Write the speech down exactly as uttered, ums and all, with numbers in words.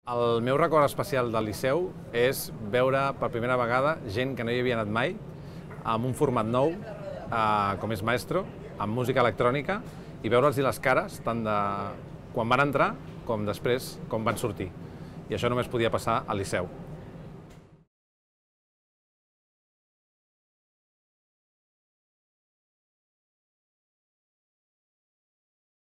El meu record especial del Liceu és veure per primera vegada gent que no hi havia anat mai, amb un format nou, eh, com és Maestro, amb música electrònica, i veure'ls les cares, tant de quan van entrar com després, com van sortir. I això només podia passar al Liceu.